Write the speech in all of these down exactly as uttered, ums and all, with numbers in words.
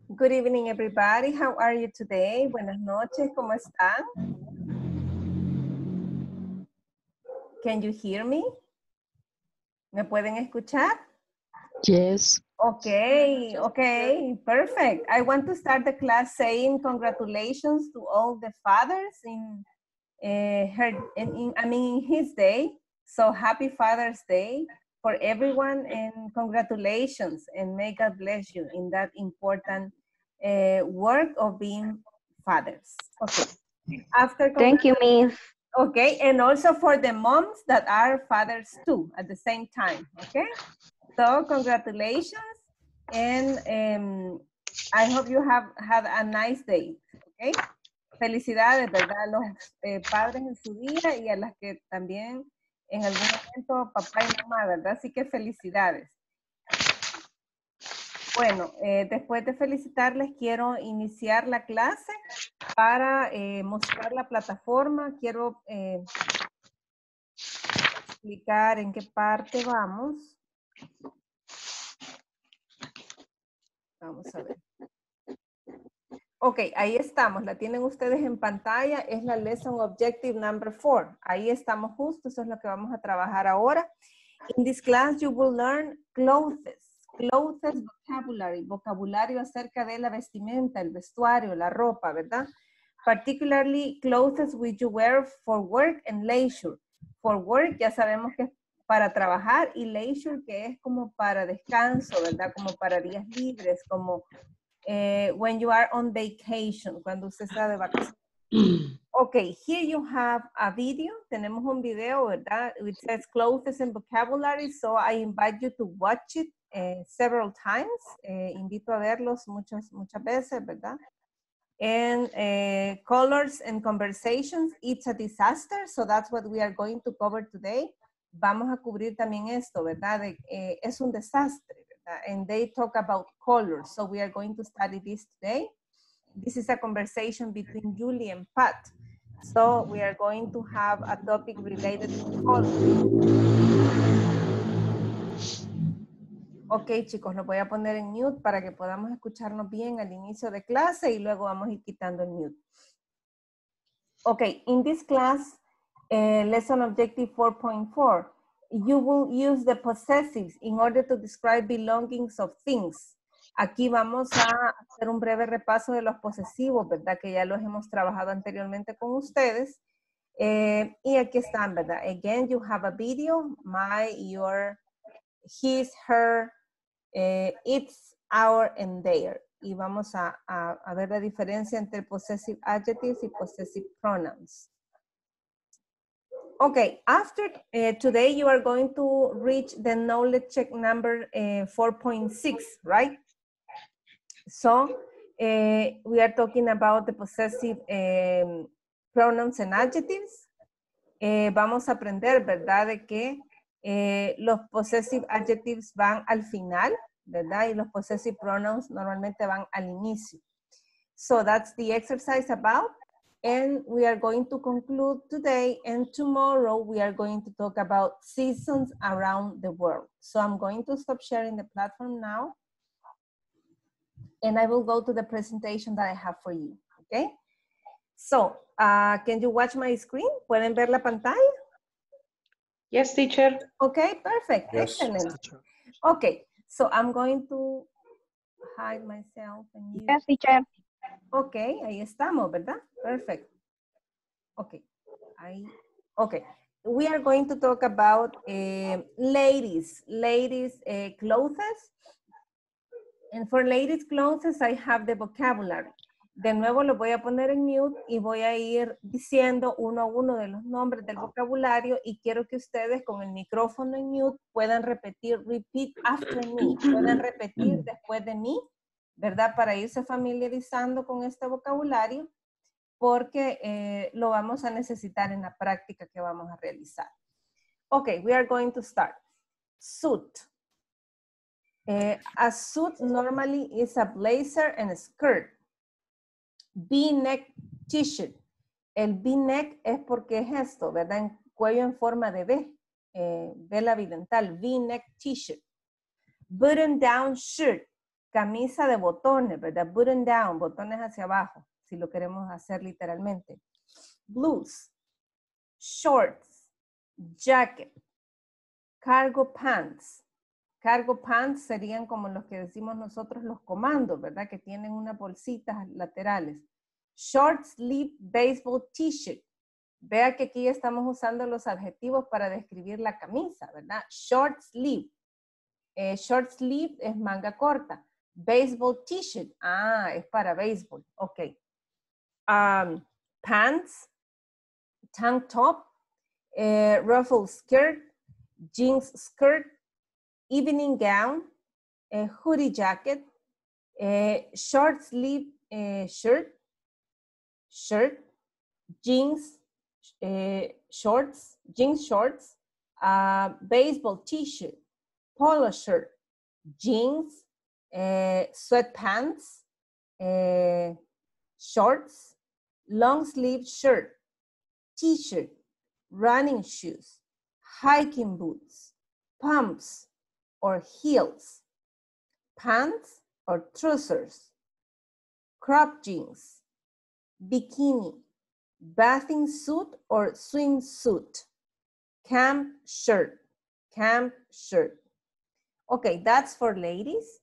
Good evening, everybody. How are you today? Buenas noches, ¿cómo están? Can you hear me? ¿Me pueden escuchar? Yes. Okay, okay, perfect. I want to start the class saying congratulations to all the fathers in uh, her, in, in, I mean, in his day. So happy Father's Day for everyone and congratulations and may God bless you in that important uh, work of being fathers. Okay. After Thank you, Miss. okay, and also for the moms that are fathers too at the same time, okay? So congratulations, and um, I hope you have had a nice day, okay? Felicidades, ¿verdad? A los eh, padres en su día y a las que también en algún momento papá y mamá, ¿verdad? Así que felicidades. Bueno, eh, después de felicitarles, quiero iniciar la clase para eh, mostrar la plataforma. Quiero eh, explicar en qué parte vamos. Vamos a ver. Ok, ahí estamos. La tienen ustedes en pantalla. Es la Lesson Objective Number four. Ahí estamos justo. Eso es lo que vamos a trabajar ahora. In this class, you will learn clothes. Clothes vocabulary. Vocabulario acerca de la vestimenta, el vestuario, la ropa, ¿verdad? Particularly clothes which you wear for work and leisure. For work ya sabemos que es para trabajar y leisure que es como para descanso, ¿verdad? Como para días libres, como eh, when you are on vacation, cuando usted está de vacaciones. Okay, here you have a video. Tenemos un video, ¿verdad? It says clothes and vocabulary, so I invite you to watch it uh, several times. Eh, invito a verlos muchas, muchas veces, ¿verdad? And uh, colors and conversations, it's a disaster, so that's what we are going to cover today. Vamos a cubrir también esto, ¿verdad? De, eh, es un desastre, ¿verdad? And they talk about colors, so we are going to study this today. This is a conversation between Julie and Pat. So we are going to have a topic related to colors. Ok, chicos, lo voy a poner en mute para que podamos escucharnos bien al inicio de clase y luego vamos a ir quitando el mute. Ok, in this class, uh, lesson objective four point four, you will use the possessives in order to describe belongings of things. Aquí vamos a hacer un breve repaso de los posesivos, ¿verdad? Que ya los hemos trabajado anteriormente con ustedes. Eh, y aquí están, ¿verdad? Again, you have a video, my, your, his, her, eh, it's, our, and their. Y vamos a, a, a ver la diferencia entre possessive adjectives y possessive pronouns. Okay, after uh, today you are going to reach the knowledge check number uh, four point six, right? So uh, we are talking about the possessive um, pronouns and adjectives. Eh, vamos a aprender, ¿verdad? De que eh, los possessive adjectives van al final, ¿verdad? Y los possessive pronouns normalmente van al inicio. So that's the exercise about. And we are going to conclude today, and tomorrow we are going to talk about seasons around the world. So I'm going to stop sharing the platform now. And I will go to the presentation that I have for you, okay? So, uh, can you watch my screen? ¿Pueden ver la pantalla? Yes, teacher. Okay, perfect, Yes, excellent. teacher. Okay, so I'm going to hide myself and you. Yes, teacher. Okay, ahí estamos, ¿verdad? Perfect. Okay, ahí. Okay, we are going to talk about uh, ladies, ladies uh, clothes. And for ladies clothes, I have the vocabulary. De nuevo lo voy a poner en mute y voy a ir diciendo uno a uno de los nombres del vocabulario y quiero que ustedes con el micrófono en mute puedan repetir, repeat after me, puedan repetir después de mí, ¿verdad? Para irse familiarizando con este vocabulario porque eh, lo vamos a necesitar en la práctica que vamos a realizar. Okay, we are going to start. Suit. Uh, a suit normally is a blazer and a skirt. V-neck t-shirt. El V-neck es porque es esto, ¿verdad? En cuello en forma de V, eh, vela bidental, V-neck t-shirt. Button down shirt. Camisa de botones, ¿verdad? Button down, botones hacia abajo, si lo queremos hacer literalmente. Blues, shorts, jacket, cargo pants. Cargo pants serían como los que decimos nosotros los comandos, ¿verdad? Que tienen unas bolsitas laterales. Short sleeve baseball t-shirt. Vea que aquí estamos usando los adjetivos para describir la camisa, ¿verdad? Short sleeve. Eh, short sleeve es manga corta. Baseball t-shirt. Ah, es para béisbol. Ok. Um, pants. Tank top. Eh, ruffle skirt. Jeans skirt. Evening gown. Eh, hoodie jacket. Eh, short sleeve eh, shirt. Shirt. Jeans eh, shorts. Jeans shorts. Uh, baseball t-shirt. Polo shirt. Jeans. Eh, sweatpants. Eh, shorts. Long sleeve shirt. T-shirt. Running shoes. Hiking boots. Pumps or heels. Pants or trousers. Crop jeans. Bikini. Bathing suit or swimsuit. Camp shirt. Camp shirt. Okay, that's for ladies.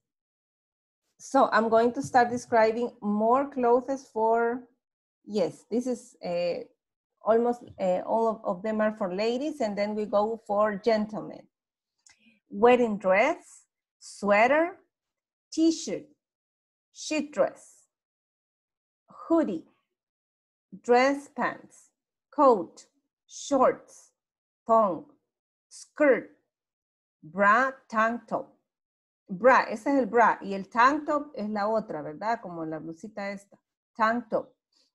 So I'm going to start describing more clothes for, yes, this is uh, almost uh, all of, of them are for ladies, and then we go for gentlemen. Wedding dress, sweater, t-shirt, sheet dress, hoodie, dress pants, coat, shorts, thong, skirt, bra, tank top. Bra, ese es el bra, y el tank top es la otra, ¿verdad? Como la blusita esta, tank top.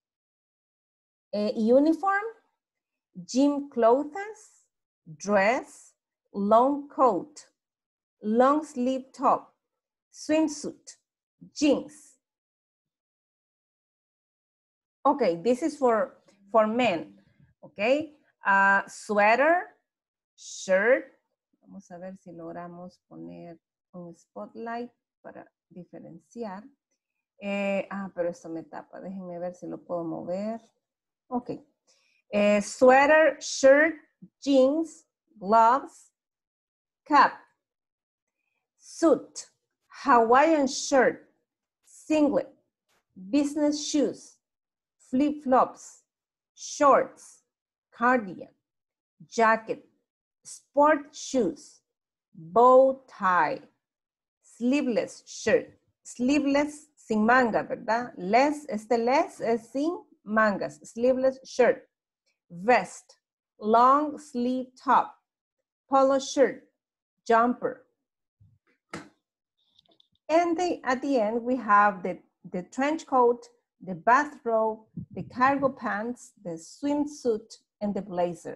Eh, uniform, gym clothes, dress, long coat, long sleeve top, swimsuit, jeans. Okay, this is for, for men, okay? Uh, sweater, shirt. Vamos a ver si logramos poner un spotlight para diferenciar. Eh, ah, pero esto me tapa. Déjenme ver si lo puedo mover. Ok. Eh, sweater, shirt, jeans, gloves, cap, suit, Hawaiian shirt, singlet, business shoes, flip-flops, shorts, cardigan, jacket, sport shoes, bow tie, sleeveless shirt, sleeveless sin manga, ¿verdad? Less, este less es sin mangas, sleeveless shirt, vest, long sleeve top, polo shirt, jumper. And the, at the end, we have the, the trench coat, the bathrobe, the cargo pants, the swimsuit, and the blazer.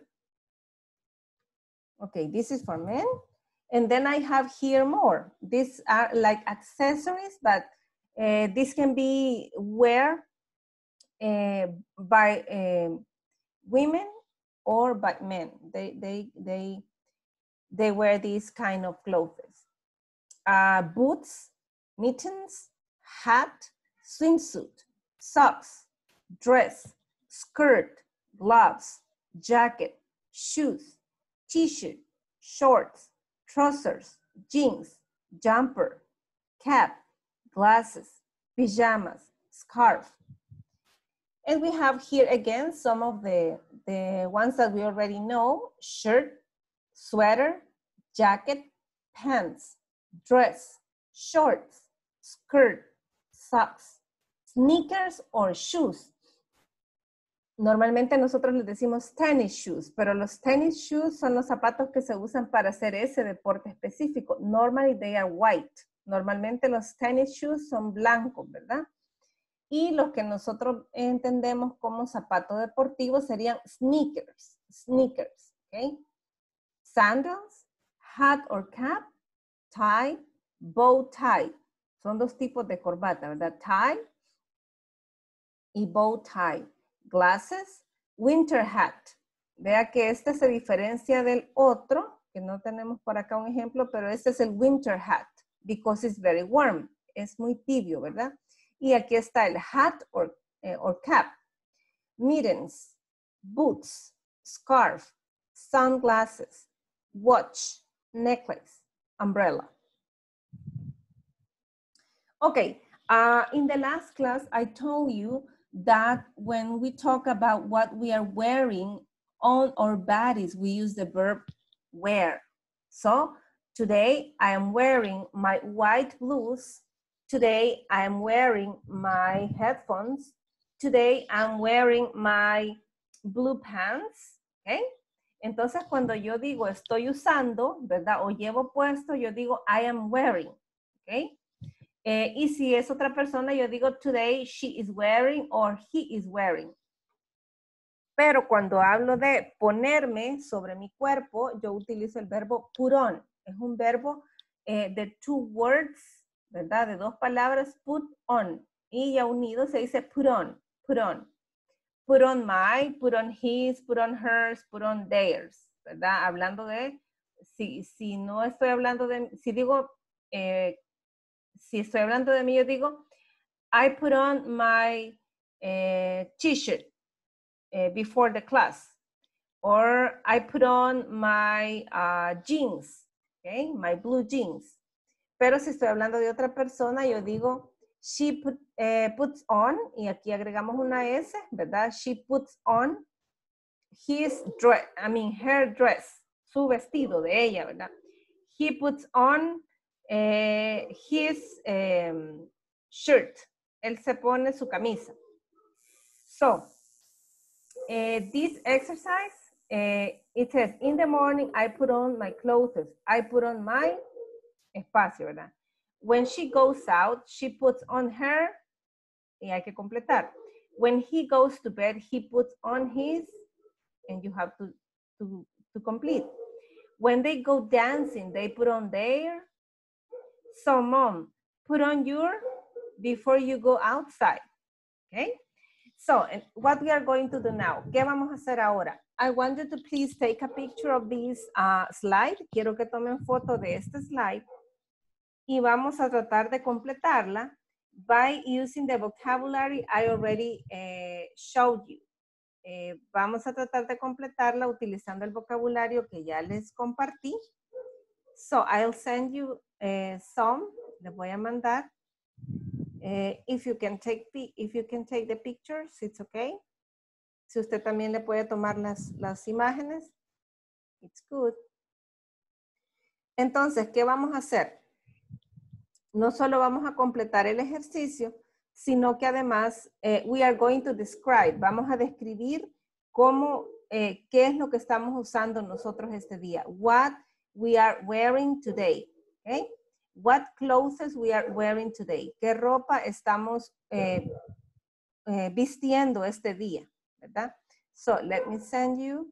Okay, this is for men. And then I have here more. These are like accessories, but uh, this can be wear uh, by uh, women or by men. They, they, they, they wear these kind of clothes. Uh, boots, mittens, hat, swimsuit, socks, dress, skirt, gloves, jacket, shoes, t-shirt, shorts, trousers, jeans, jumper, cap, glasses, pajamas, scarf. And we have here again some of the, the ones that we already know: shirt, sweater, jacket, pants, dress, shorts, skirt, socks, sneakers or shoes. Normalmente nosotros les decimos tennis shoes, pero los tennis shoes son los zapatos que se usan para hacer ese deporte específico. Normally they are white. Normalmente los tennis shoes son blancos, ¿verdad? Y los que nosotros entendemos como zapato deportivo serían sneakers, sneakers, ¿ok? Sandals, hat or cap, tie, bow tie. Son dos tipos de corbata, ¿verdad? Tie y bow tie. Glasses, winter hat. Vea que este se diferencia del otro, que no tenemos por acá un ejemplo, pero este es el winter hat, because it's very warm. es muy tibio, ¿verdad? Y aquí está el hat or, eh, or cap. Mittens, boots, scarf, sunglasses, watch, necklace, umbrella. Okay, uh, in the last class, I told you that when we talk about what we are wearing on our bodies, we use the verb wear. So today I am wearing my white blouse. Today I am wearing my headphones. Today I'm wearing my blue pants, okay? Entonces cuando yo digo estoy usando, ¿verdad? O llevo puesto, yo digo I am wearing, okay? Eh, y si es otra persona, yo digo today she is wearing or he is wearing. Pero cuando hablo de ponerme sobre mi cuerpo, yo utilizo el verbo put on. Es un verbo eh, de two words, ¿verdad? De dos palabras, put on. Y ya unido se dice put on, put on. Put on my, put on his, put on hers, put on theirs, ¿verdad? Hablando de, si, si no estoy hablando de, si digo, eh, si estoy hablando de mí, yo digo, I put on my uh, t-shirt uh, before the class. Or I put on my uh, jeans, okay, my blue jeans. Pero si estoy hablando de otra persona, yo digo, she put, uh, puts on, y aquí agregamos una S, ¿verdad? She puts on his dress, I mean, her dress, su vestido de ella, ¿verdad? He puts on uh, his um, shirt. Él se pone su camisa. So, uh, this exercise, uh, it says, in the morning, I put on my clothes. I put on my espacio, ¿verdad? When she goes out, she puts on her, y hay que completar. When he goes to bed, he puts on his, and you have to, to, to complete. When they go dancing, they put on their. So, mom, put on your before you go outside. Okay? So, and what we are going to do now. ¿Qué vamos a hacer ahora? I want you to please take a picture of this uh, slide. Quiero que tomen foto de este slide. Y vamos a tratar de completarla by using the vocabulary I already uh, showed you. Eh, vamos a tratar de completarla utilizando el vocabulario que ya les compartí. So, I'll send you uh, some. Les voy a mandar. Uh, if you can take if you can take the pictures, it's okay. Si usted también le puede tomar las, las imágenes, it's good. Entonces, ¿qué vamos a hacer? No solo vamos a completar el ejercicio, sino que además, eh, we are going to describe, vamos a describir cómo, eh, qué es lo que estamos usando nosotros este día. What we are wearing today, okay? What clothes we are wearing today. ¿Qué ropa estamos eh, eh, vistiendo este día, verdad? So, let me send you.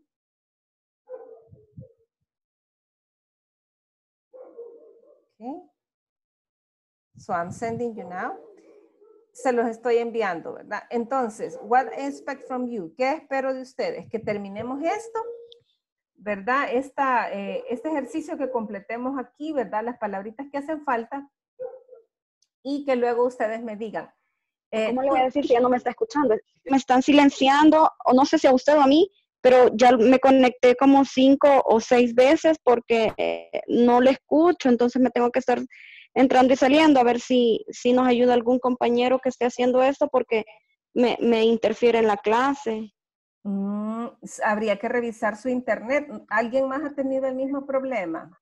Okay. So, I'm sending you now. Se los estoy enviando, ¿verdad? Entonces, what I expect from you? ¿Qué espero de ustedes? Que terminemos esto, ¿verdad? Esta, eh, este ejercicio que completemos aquí, ¿verdad? Las palabritas que hacen falta y que luego ustedes me digan. Eh, ¿Cómo le voy a decir si ya no me está escuchando? Me están silenciando, o no sé si a usted o a mí, pero ya me conecté como cinco o seis veces porque eh, no le escucho, entonces me tengo que estar entrando y saliendo a ver si, si nos ayuda algún compañero que esté haciendo esto porque me, me interfiere en la clase. Mm, habría que revisar su internet. ¿Alguien más ha tenido el mismo problema?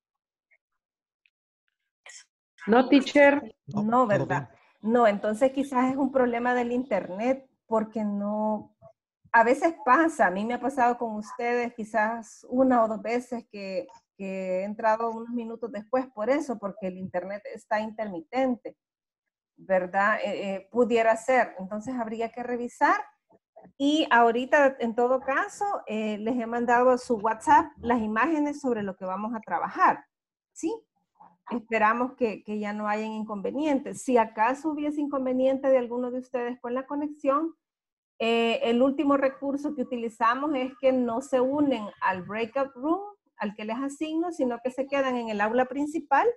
No, teacher. No, ¿verdad? No, entonces quizás es un problema del internet porque no, a veces pasa, a mí me ha pasado con ustedes quizás una o dos veces que, que he entrado unos minutos después por eso, porque el internet está intermitente, ¿verdad? Eh, eh, pudiera ser, entonces habría que revisar. Y ahorita, en todo caso, eh, les he mandado a su WhatsApp las imágenes sobre lo que vamos a trabajar, ¿sí? Esperamos que, que ya no hayan inconvenientes. Si acaso hubiese inconveniente de alguno de ustedes con la conexión, eh, el último recurso que utilizamos es que no se unen al breakout room, al que les asigno, sino que se quedan en el aula principal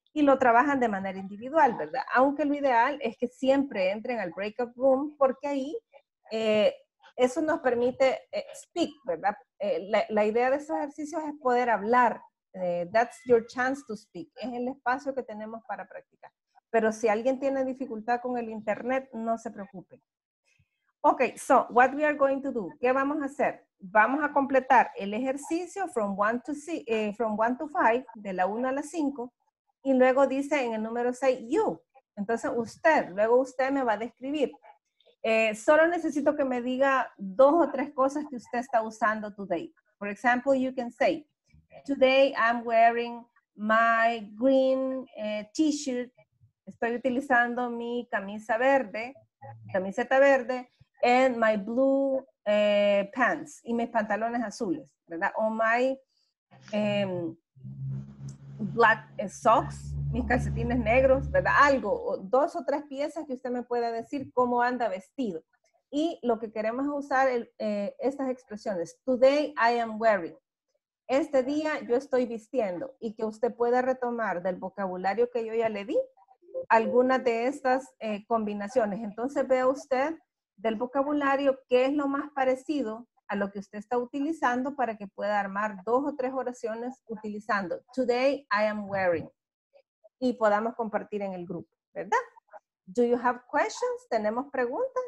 y lo trabajan de manera individual, ¿verdad? Aunque lo ideal es que siempre entren al breakout room porque ahí eh, eso nos permite eh, speak, ¿verdad? Eh, la, la idea de estos ejercicios es poder hablar. Eh, that's your chance to speak. Es el espacio que tenemos para practicar. Pero si alguien tiene dificultad con el internet, no se preocupen. Ok, so what we are going to do, ¿qué vamos a hacer? Vamos a completar el ejercicio from one to, eh, from one to five, de la una a la cinco, y luego dice en el número seis, you. Entonces usted, luego usted me va a describir. Eh, solo necesito que me diga dos o tres cosas que usted está usando today. For example, you can say, today I'm wearing my green uh, t-shirt. Estoy utilizando mi camisa verde, camiseta verde, and my blue uh, pants, y mis pantalones azules, ¿verdad? O my um, black uh, socks, mis calcetines negros, ¿verdad? Algo, o dos o tres piezas que usted me pueda decir cómo anda vestido. Y lo que queremos es usar el, eh, estas expresiones. Today I am wearing. Este día yo estoy vistiendo, y que usted pueda retomar del vocabulario que yo ya le di algunas de estas eh, combinaciones. Entonces vea usted del vocabulario qué es lo más parecido a lo que usted está utilizando para que pueda armar dos o tres oraciones utilizando today I am wearing y podamos compartir en el grupo, ¿verdad? Do you have questions? ¿Tenemos preguntas?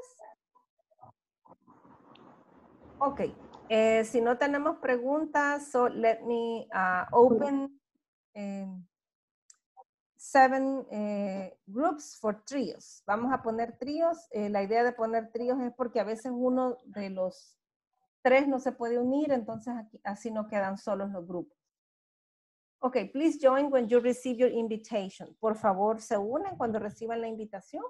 Ok. Eh, si no tenemos preguntas, so let me uh, open um, seven eh, groups for trios. Vamos a poner tríos. Eh, la idea de poner tríos es porque a veces uno de los tres no se puede unir, entonces aquí, así no quedan solos los grupos. Ok, please join when you receive your invitation. Por favor, se unen cuando reciban la invitación.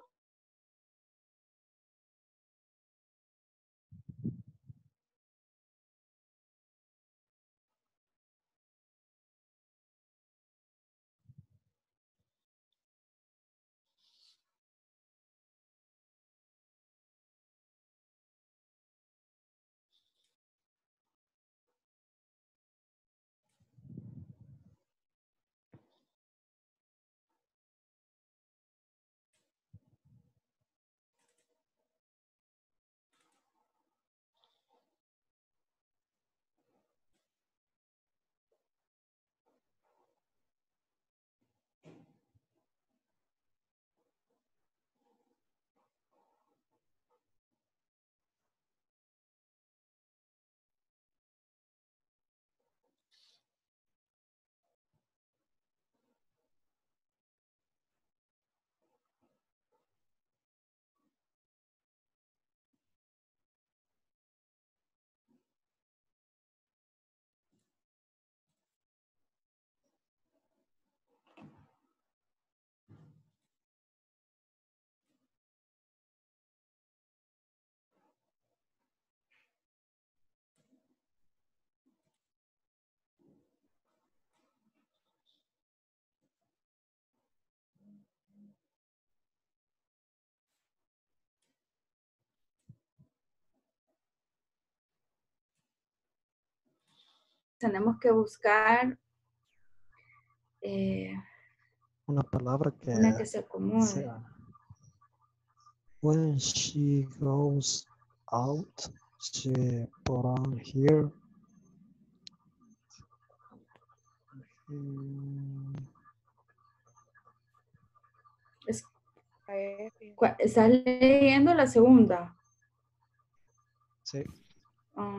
Tenemos que buscar eh, una palabra que una que se acomode. sea. When she goes out, she put on here. Mm, Es- cua- ¿Estás leyendo la segunda? sí. Ah,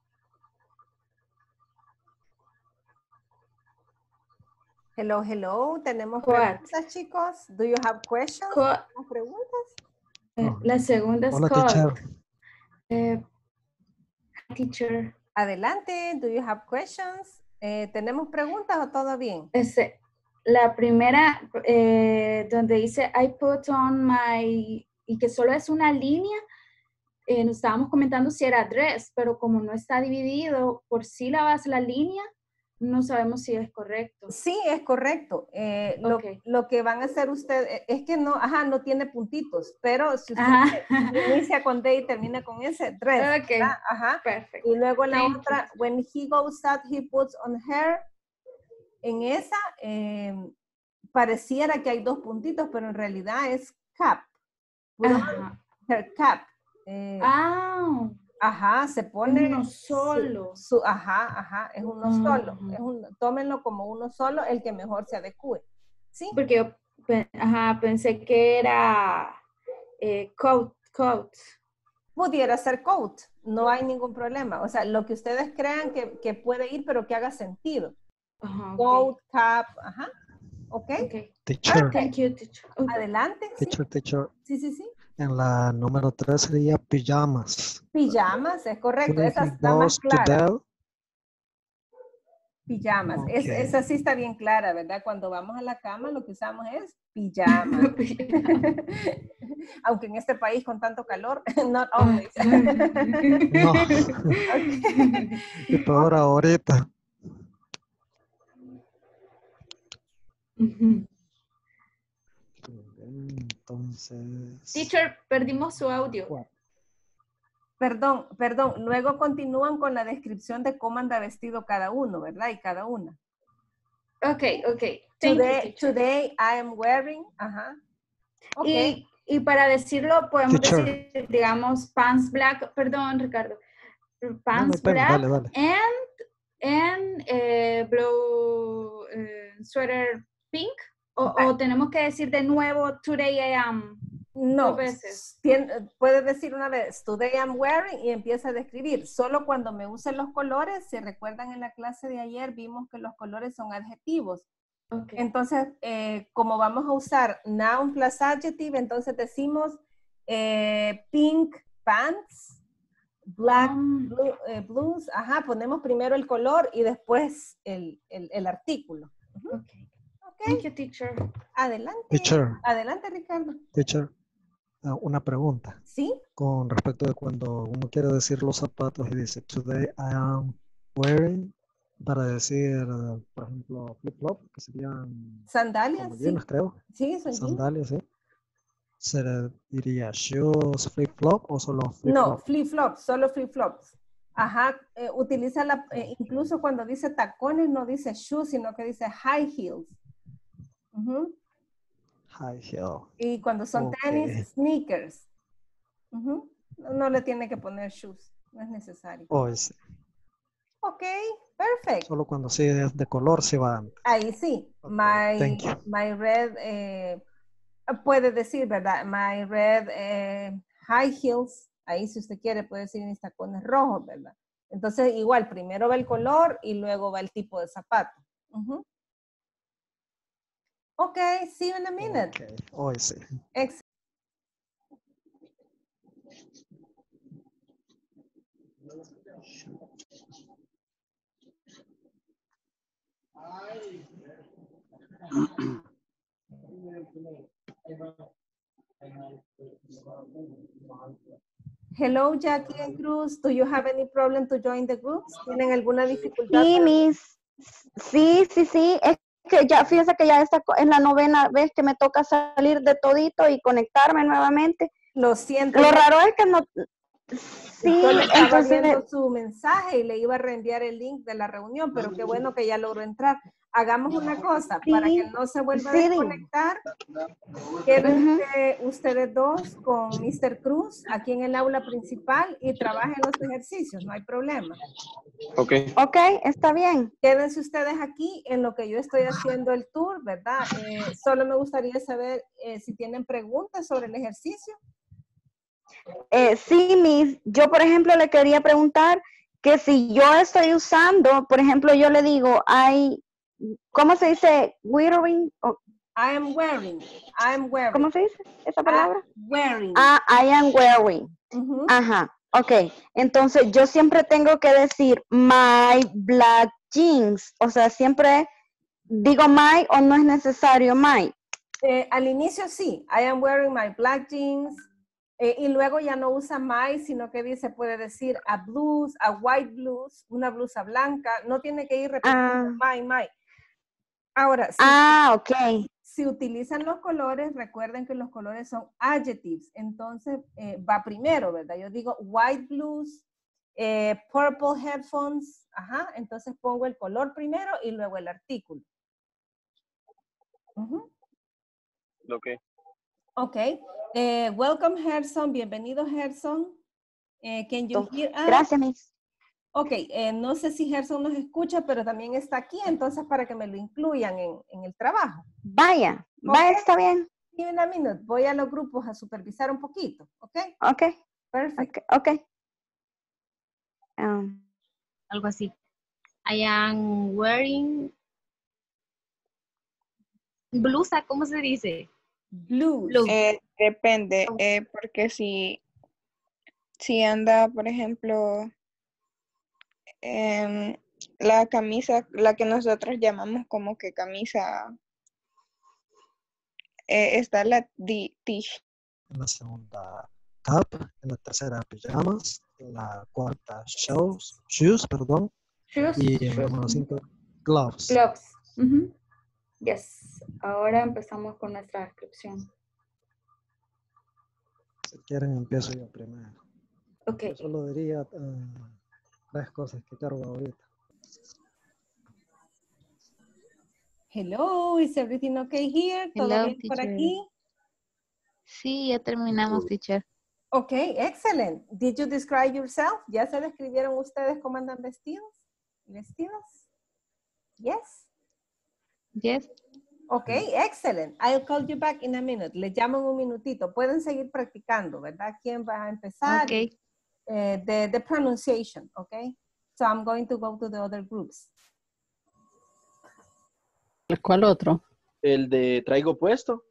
Hello, hello. ¿Tenemos What? preguntas, chicos? Do you have questions? Co- ¿Tenemos preguntas? eh, la segunda es Hola, called. teacher. Eh, teacher. Adelante. Do you have questions? Eh, ¿Tenemos preguntas o todo bien? Este, la primera, eh, donde dice I put on my, y que solo es una línea, eh, nos estábamos comentando si era dress, pero como no está dividido por sílabas la línea, no sabemos si es correcto. Sí, es correcto. Eh, lo, Ok. lo que van a hacer ustedes es que no, ajá, no tiene puntitos, pero si usted Ajá. inicia con D y termina con S, dress, Ok. ¿verdad? Ajá. Perfecto. Y luego la Thank otra, when he goes out, he puts on her. En esa, eh, pareciera que hay dos puntitos, pero en realidad es cap. Put on Ajá. her cap. Eh, Ah, ajá, se pone uno solo. Su, su- ajá, ajá, es uno solo. Ajá. Es un, tómenlo como uno solo, el que mejor se adecue. ¿Sí? Porque yo pe- ajá, pensé que era eh, coat, coat. Pudiera ser coat, no hay ningún problema. O sea, lo que ustedes crean que, que puede ir, pero que haga sentido. Ajá, ok. Coat, cap, ajá. ¿Ok? Ok. Teacher, Thank you, teacher. Ok. Adelante. ¿Sí? teacher, teacher. Sí, sí, sí. En la número tres sería pijamas. Pijamas, es correcto. Esa When he está más goes to clara. bed. Pijamas. Es, Ok. esa sí está bien clara, ¿verdad? Cuando vamos a la cama lo que usamos es pijamas. Aunque en este país con tanto calor, not always. No. Okay. Y peor ahorita. Ujú. Entonces. Teacher, perdimos su audio. What? Perdón, perdón. Luego continúan con la descripción de cómo anda vestido cada uno, ¿verdad? Y cada una. Ok, ok. Thank you, Today, teacher. today I am wearing, ajá. Ok. Y, y para decirlo, podemos Teacher. decir, digamos, pants black, perdón, Ricardo, No, no pants hay pena, black dale, dale. and, and eh, blue eh, sweater pink, o, o tenemos que decir de nuevo, today I am, No, dos veces. tien- puedes decir una vez, today I'm wearing, y empieza a describir. Solo cuando me usen los colores, si recuerdan en la clase de ayer, vimos que los colores son adjetivos. Okay. Entonces, eh, como vamos a usar noun plus adjective, entonces decimos eh, pink pants, black Um, blue, eh, blues, ajá, ponemos primero el color y después el, el, el artículo. Ujú. okay. Ok, Thank you, teacher. adelante, Teacher, adelante Ricardo. teacher, ah, una pregunta. ¿Sí? Con respecto de cuando uno quiere decir los zapatos y dice today I am wearing, para decir, eh, por ejemplo, flip-flop, que serían Sandalias, como sí. jeans, creo. Sí, son jeans. Sandalias, ¿sí? ¿Se le diría shoes, flip-flop o solo No, flip-flop? flip-flops, solo flip-flops. Ajá, eh, utiliza la, eh, incluso cuando dice tacones no dice shoes, sino que dice high heels. Ujú. High heel. Y cuando son Ok. tenis, sneakers. Ujú. No, no le tiene que poner shoes, no es necesario. Oh, sí. Ok, perfecto. Solo cuando sí es de color se va antes. Ahí sí, Ok, my, thank you. my red, eh, puede decir, ¿verdad? My red eh, high heels, ahí si usted quiere puede decir mis tacones rojos, ¿verdad? Entonces igual, primero va el color y luego va el tipo de zapato. Uh-huh. Ok, see you in a minute. Ok, hoy sí. Excellent. Hello, Jackie and Cruz. Do you have any problem to join the groups? ¿Tienen alguna dificultad? Sí, mis, sí, sí, sí, es que ya, fíjense que ya esta es la novena vez que me toca salir de todito y conectarme nuevamente. Lo siento. Lo raro es que no, sí, Yo le estaba entonces, viendo su mensaje y le iba a reenviar el link de la reunión, pero qué bueno que ya logró entrar. Hagamos una cosa, sí, para que no se vuelva sí, a desconectar, quédense ujú. ustedes dos con mister Cruz aquí en el aula principal y trabajen los ejercicios, no hay problema. Ok. Ok, está bien. Quédense ustedes aquí en lo que yo estoy haciendo el tour, ¿verdad? Eh, solo me gustaría saber eh, si tienen preguntas sobre el ejercicio. Eh, sí, mis, yo por ejemplo le quería preguntar que si yo estoy usando, por ejemplo, yo le digo, hay, ¿cómo se dice? Wearing, o- I am wearing, I am wearing. ¿cómo se dice esa palabra? Wearing. Ah, I am wearing. Uh-huh. Ajá, ok. Entonces yo siempre tengo que decir my black jeans. O sea, siempre digo my o no es necesario my. Eh, al inicio sí, I am wearing my black jeans. Eh, y luego ya no usa my, sino que dice, puede decir a blues, a white blues, una blusa blanca. No tiene que ir repitiendo Ah, my, my. Ahora, si, ah, ok. si utilizan los colores, recuerden que los colores son adjectives. Entonces, eh, va primero, ¿verdad? Yo digo white blues, eh, purple headphones. Ajá, entonces pongo el color primero y luego el artículo. Ujú. Okay. Ok. Eh, welcome, Gerson. Bienvenido, Gerson. Eh, can you hear us? Gracias, Miss. Ok, eh, no sé si Gerson nos escucha, pero también está aquí, entonces para que me lo incluyan en, en el trabajo. Vaya, vaya, Ok. está bien. Y una minuto, voy a los grupos a supervisar un poquito, ¿ok? Ok, Perfecto. ok, ok. Um, Algo así. I am wearing blusa, ¿cómo se dice? Blues. Blue. Eh, depende, eh, porque si, si anda, por ejemplo, em, la camisa, la que nosotros llamamos como que camisa, eh, está la t- t-shirt. En la segunda, cap. En la tercera, pijamas. En la cuarta, shoes, shoes, perdón. Shoes. Y en la shoes. número cinco, gloves. Gloves. Ujú. Yes. Ahora empezamos con nuestra descripción. Si quieren, empiezo yo primero. Ok. Yo solo diría eh, tres cosas que cargo ahorita. Hello, is everything okay here? ¿Todo Hello, bien por teacher. aquí? Sí, ya terminamos, teacher. Ok, excellent. Did you describe yourself? ¿Ya se describieron ustedes cómo andan vestidos? ¿Vestidos? Yes. Yes. Ok, excellent. I'll call you back in a minute. Les llamo en un minutito. Pueden seguir practicando, ¿verdad? ¿Quién va a empezar? Okay. Eh, the, the pronunciation, okay? So I'm going to go to the other groups. ¿Cuál otro? El de traigo puesto.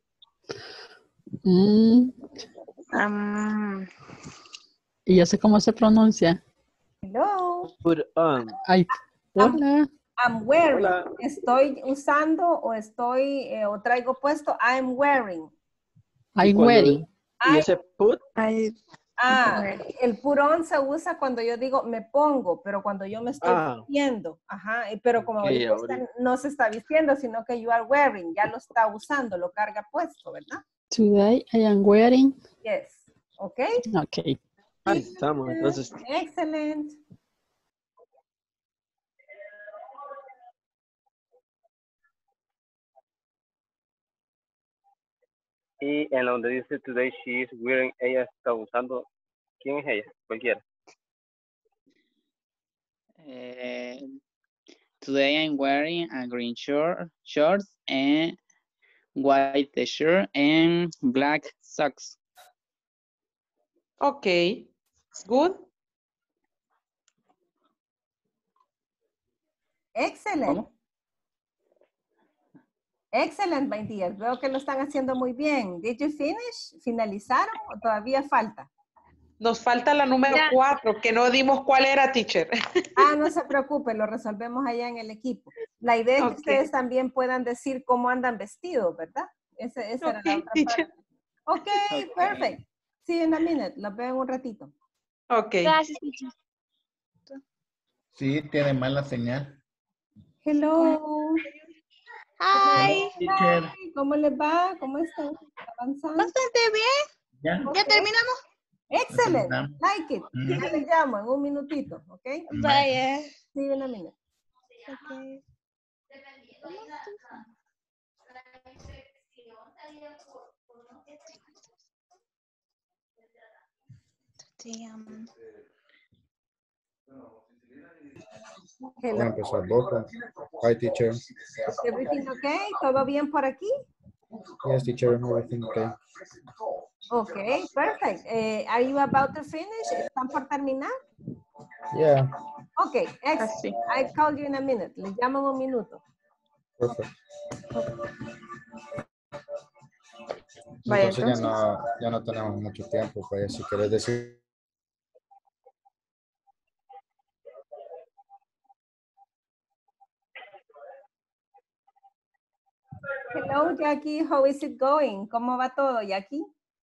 Mm, Um, y yo sé cómo se pronuncia. Hello. Put on. Ay, hola. I'm wearing. Hola. Estoy usando o estoy eh, o traigo puesto I'm wearing. Y I'm cuando- wearing. Y I- ese put, I- ah, el put on se usa cuando yo digo me pongo, pero cuando yo me estoy Ah. vistiendo. Ajá, y- pero como Ok, ahorita ahorita. usted no se está vistiendo, sino que you are wearing, ya lo está usando, lo carga puesto, ¿verdad? Today I am wearing. Yes. ¿Ok? Okay. ahí estamos, entonces. Excellent. Y en donde dice today she is wearing, ella está usando. ¿Quién es ella? Cualquiera. Eh, today I'm wearing a green shirt, shorts and white t-shirt and black socks. Okay. Good. Excellent. ¿Cómo? Excellent, my dear. Veo que lo están haciendo muy bien. Did you finish? ¿Finalizaron o todavía falta? Nos falta la número Ya. cuatro, que no dimos cuál era, teacher. Ah, no se preocupe, lo resolvemos allá en el equipo. La idea es que Ok. ustedes también puedan decir cómo andan vestidos, ¿verdad? Ese, esa era la Ok, otra teacher. parte. Ok, Ok. perfect. See you in a minute. Los veo en un ratito. Ok. Gracias, teacher. Sí, tiene mala señal. Hello. Hi. Teacher, Hi, ¿cómo les va? ¿Cómo están? ¿Avanzando? Bastante bien. ya. ¿Ya terminamos? Excellent. terminamos. Like it. Ujú. Ya les llamo en un minutito, ¿ok? Vaya. See you in a minute. Okay. Damn. Hello. Ya empezó el boca. Hi, teacher. Everything okay? ¿Todo bien por aquí? Yes, teacher, everything okay. Okay, perfect. Eh, are you about to finish? ¿Están por terminar? Yeah, Okay, excellent. Así. I'll call you in a minute. Les llamo en un minuto. perfect. Vaya, Entonces ya entonces. no, ya no tenemos mucho tiempo, pues si quieres decir. Hello, Jackie. How is it going? ¿Cómo va todo, Jackie?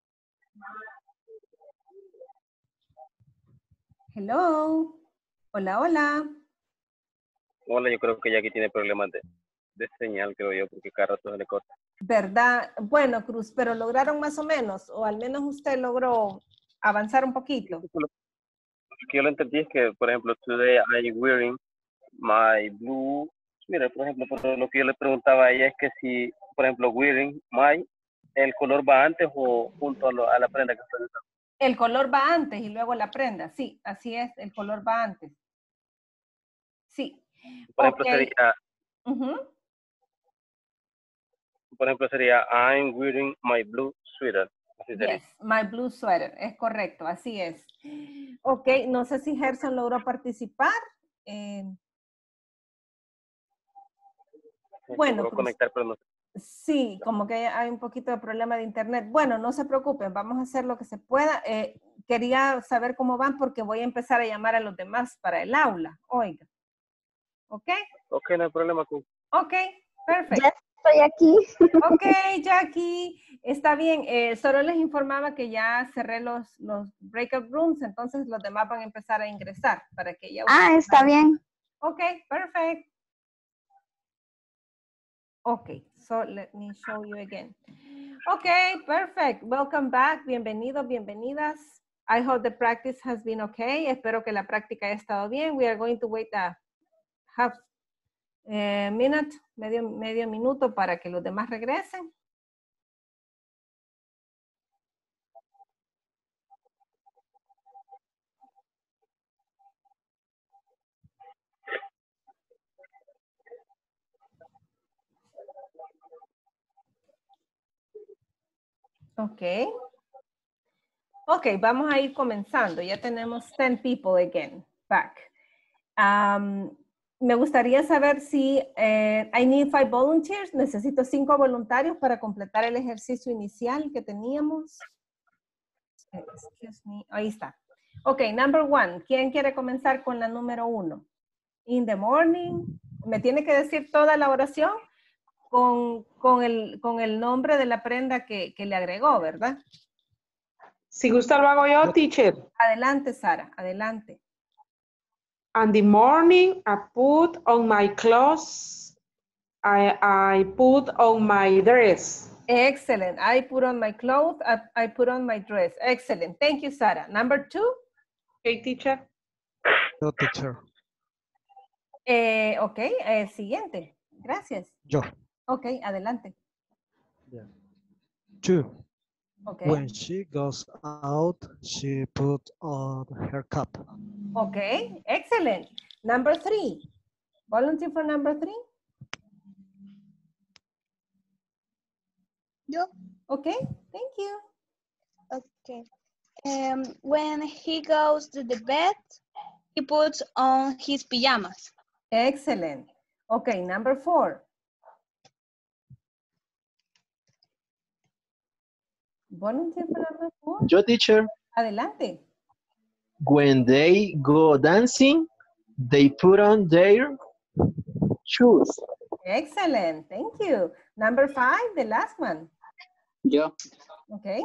Hello. Hola, hola. Hola, yo creo que ya aquí tiene problemas de, de señal, creo yo, porque cada rato se le corta. ¿Verdad? Bueno, Cruz, pero lograron más o menos, o al menos usted logró avanzar un poquito. Lo que yo lo entendí es que, por ejemplo, today I'm wearing my blue Mira, por ejemplo, por lo que yo le preguntaba a ella es que si, por ejemplo, wearing, my, el color va antes o junto a, lo, a la prenda que está usando. El color va antes y luego la prenda. Sí, así es, el color va antes. Sí. Por ejemplo, Okay. sería, Uh-huh. por ejemplo, sería I'm wearing my blue sweater. Así sería. Yes, my blue sweater. Es correcto, así es. Ok, no sé si Gerson logró participar. Eh, bueno, Logró conectar, pero no. Sí, como que hay un poquito de problema de internet. Bueno, no se preocupen, vamos a hacer lo que se pueda. Eh, quería saber cómo van porque voy a empezar a llamar a los demás para el aula. Oiga. ¿Ok? Ok, no hay problema. Con... Ok, perfecto. Ya estoy aquí. Ok, Jackie, está bien. Eh, solo les informaba que ya cerré los, los breakout rooms, entonces los demás van a empezar a ingresar para que ya... Ah, está bien. Ok, perfecto. Okay, so let me show you again. Okay, perfect. Welcome back. Bienvenidos, bienvenidas. I hope the practice has been okay. Espero que la práctica haya estado bien. We are going to wait a half a minute, medio, medio minuto para que los demás regresen. Ok. Ok, vamos a ir comenzando. Ya tenemos ten people again back. Um, me gustaría saber si eh, I need five volunteers. Necesito cinco voluntarios para completar el ejercicio inicial que teníamos. Excuse me. Ahí está. Ok, number one. ¿Quién quiere comenzar con la número uno? In the morning. ¿Me tiene que decir toda la oración? Con, con, el, con el nombre de la prenda que, que le agregó, ¿verdad? Si gusta lo hago yo, teacher. Adelante, Sara, adelante. And the morning, I put on my clothes, I, I put on my dress. Excellent. I put on my clothes, I, I put on my dress. Excellent. Thank you, Sara. Number two. Okay, teacher. Yo, teacher. Eh, ok, eh, siguiente. Gracias. Yo. Ok, adelante. Yeah. Two. Okay. When she goes out, she put on her cap. Okay, excellent. Number three. Volunteer for number three. Yo. Okay, thank you. Okay. Um, when he goes to the bed, he puts on his pajamas. Excellent. Okay, number four. Volunteer for number four. Yo, teacher. Adelante. When they go dancing, they put on their shoes. Excellent. Thank you. Number five, the last one. Yo. Okay.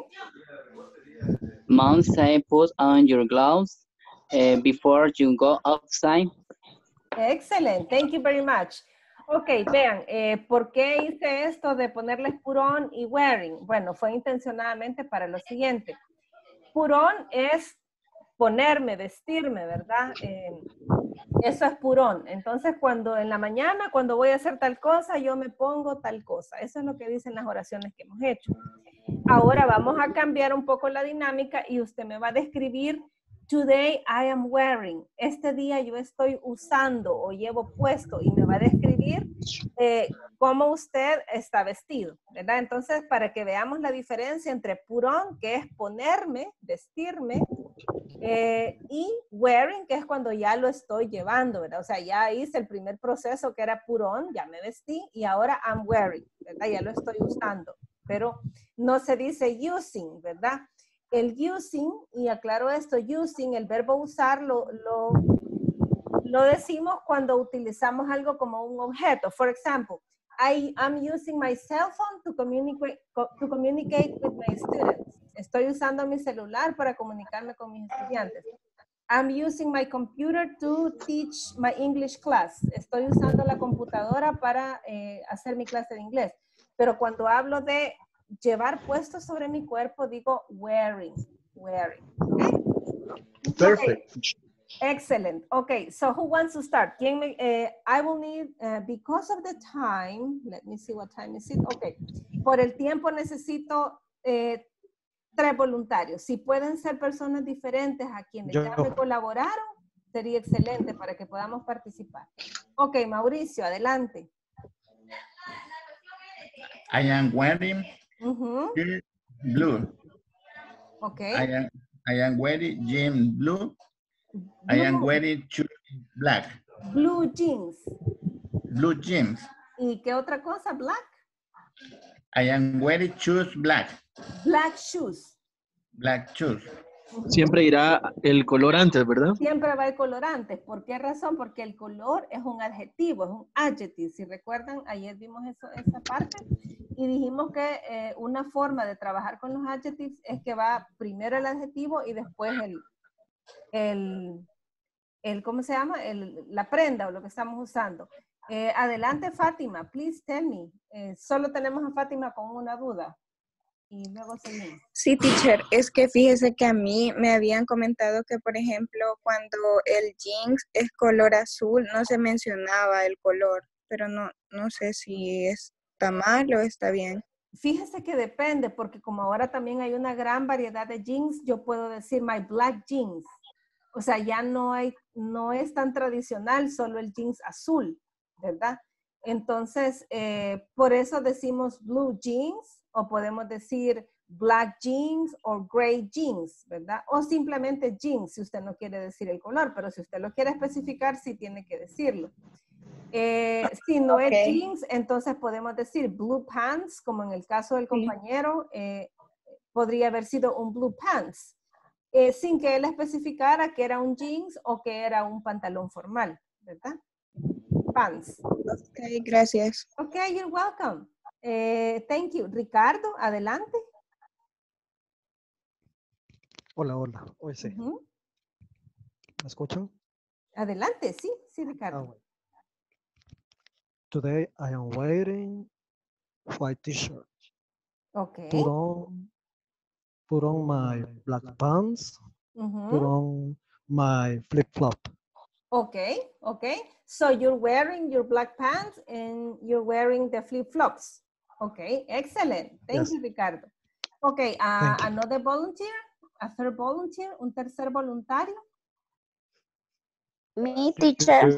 Mom say put on your gloves uh, before you go outside. Excellent. Thank you very much. Ok, vean, eh, ¿por qué hice esto de ponerles put on y wearing? Bueno, fue intencionadamente para lo siguiente. Put on es ponerme, vestirme, ¿verdad? Eh, eso es put on. Entonces, cuando en la mañana, cuando voy a hacer tal cosa, yo me pongo tal cosa. Eso es lo que dicen las oraciones que hemos hecho. Ahora vamos a cambiar un poco la dinámica y usted me va a describir today I am wearing. Este día yo estoy usando o llevo puesto y me va a describir eh, cómo usted está vestido, ¿verdad? Entonces, para que veamos la diferencia entre put on, que es ponerme, vestirme, eh, y wearing, que es cuando ya lo estoy llevando, ¿verdad? O sea, ya hice el primer proceso que era put on, ya me vestí y ahora I'm wearing, ¿verdad? Ya lo estoy usando, pero no se dice using, ¿verdad? El using, y aclaro esto, using, el verbo usar, lo, lo, lo decimos cuando utilizamos algo como un objeto. For example, I am using my cell phone to communicate, to communicate with my students. Estoy usando mi celular para comunicarme con mis estudiantes. I'm using my computer to teach my English class. Estoy usando la computadora para eh, hacer mi clase de inglés. Pero cuando hablo de llevar puesto sobre mi cuerpo, digo wearing, wearing. ¿Okay? Perfect. Okay. Excellent. Okay, so who wants to start? ¿Quién me, eh, I will need, uh, because of the time, let me see what time is it. Okay, por el tiempo necesito eh, tres voluntarios. Si pueden ser personas diferentes a quienes Yo. ya me colaboraron, sería excelente para que podamos participar. Ok, Mauricio, adelante. I am wearing Uh-huh. blue. Okay. I am, I am wearing jeans blue. I Blue. am wearing shoes black. Blue jeans. Blue jeans. ¿Y qué otra cosa? Black. I am wearing shoes black. Black shoes. Black shoes. Siempre irá el color antes, ¿verdad? Siempre va el color antes. ¿Por qué razón? Porque el color es un adjetivo, es un adjective. Si recuerdan, ayer vimos eso, esa parte y dijimos que eh, una forma de trabajar con los adjectives es que va primero el adjetivo y después el, el, el ¿cómo se llama? El, la prenda o lo que estamos usando. Eh, adelante, Fátima, please tell me. Eh, solo tenemos a Fátima con una duda. Y luego seguimos. Sí, teacher, es que fíjese que a mí me habían comentado que, por ejemplo, cuando el jeans es color azul, no se mencionaba el color, pero no, no sé si está mal o está bien. Fíjese que depende, porque como ahora también hay una gran variedad de jeans, yo puedo decir my black jeans. O sea, ya no hay, no es tan tradicional solo el jeans azul, ¿verdad? Entonces, eh, por eso decimos blue jeans, o podemos decir black jeans o gray jeans, ¿verdad? O simplemente jeans, si usted no quiere decir el color, pero si usted lo quiere especificar, sí tiene que decirlo. Eh, si no Okay. es jeans, entonces podemos decir blue pants, como en el caso del compañero, eh, podría haber sido un blue pants, eh, sin que él especificara que era un jeans o que era un pantalón formal, ¿verdad? Pants. Ok, gracias. Ok, you're welcome. Eh, thank you. Ricardo, adelante. Hola, hola. Hoy sí. Uh-huh. ¿Me escuchan? Adelante, sí, sí, Ah, Ricardo. bueno. Today I am wearing white t-shirt. Okay. Put on, put on my black pants. Uh-huh. Put on my flip-flop. Okay, okay. So you're wearing your black pants and you're wearing the flip-flops. Okay, excellent. Thank Yes. you, Ricardo. Okay, uh, Thank you. another volunteer, a third volunteer, un tercer voluntario. Me, teacher.